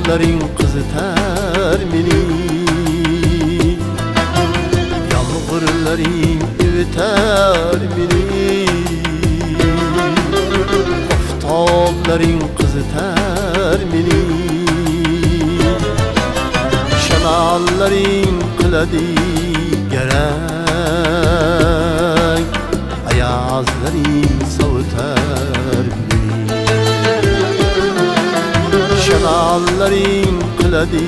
Oftoblaring qizitar meni, yomg'irlaring evitar meni. Oftoblaring qizitar meni, shamallaring qiladi garang, ayazlaring sovutar meni. Shamallaring qiladi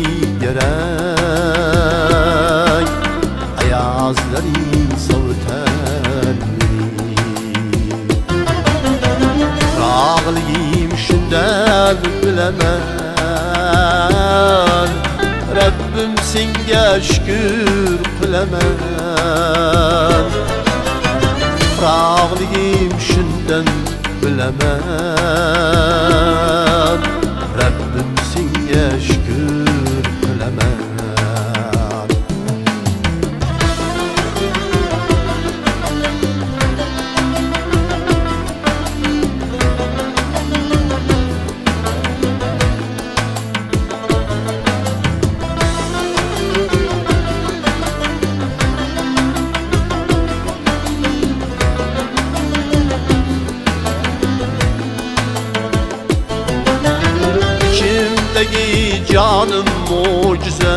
garang, ayazlaring sovutar meni. Rag'ligim shundan bilaman, Rabbim senga shukr qilaman. Rag'ligim shundan bilaman, Rabbim senga shukr qilaman. Canım mucize,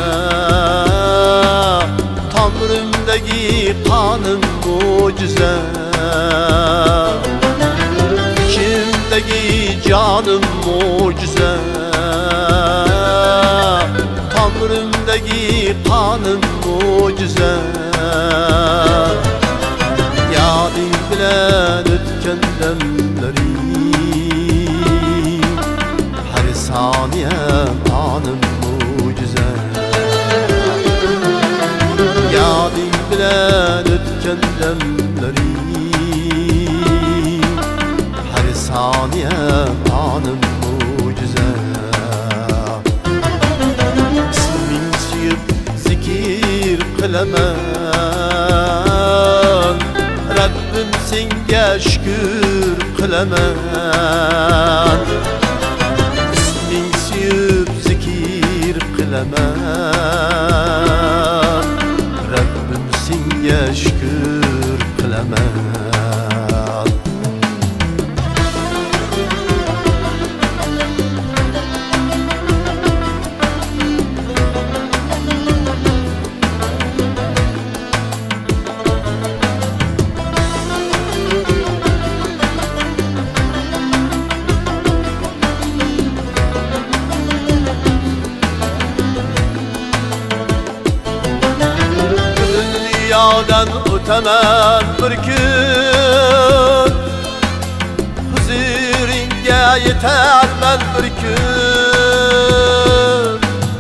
Tanrımdaki kanım mucize. İçimdeki canım mucize, Tanrımdaki kanım mucize. Yadım bilen ötken demleri, her saniye anım mucize. Yadım bilen ötken demleri, her saniye anım mucize. İsmin suyup zikir qilaman, Rabbim senga shukr qilaman. İsmin suyup zikir qilaman, Rabbim senga shukr qilaman. Dünyadan o'taman bir kun, huzuringga yetarman bir kun.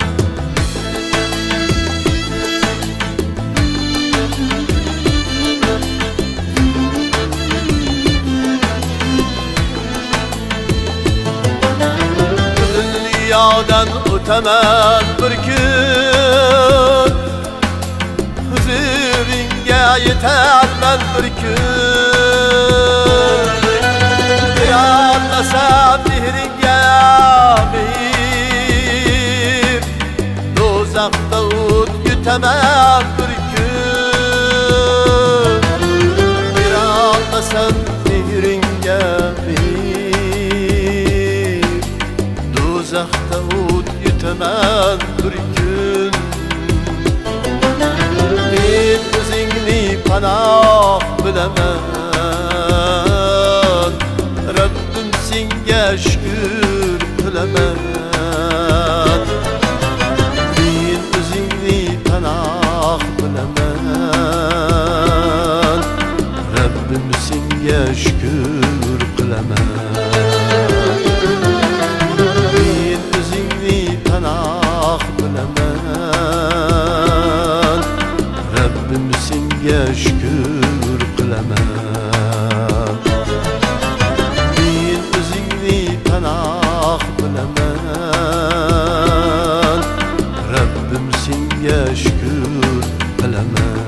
Dünyadan o'taman bir kun, huzuringga yetarman bir kun. Yollasam mehringga mehr, do'zaxda o't yutaman bir kun. Yollasam mehringga mehr, do'zaxda o't yutaman bir kun. Men o'zingni panoh bilaman, Rabbim senga shukr qilaman. Men o'zingni panoh bilaman, Rabbim senga shukr qilaman. Men o'zingni panoh bilaman, Rabbim senga shukr qilaman. Men o'zingni panoh bilaman, Rabbim senga shukr qilaman.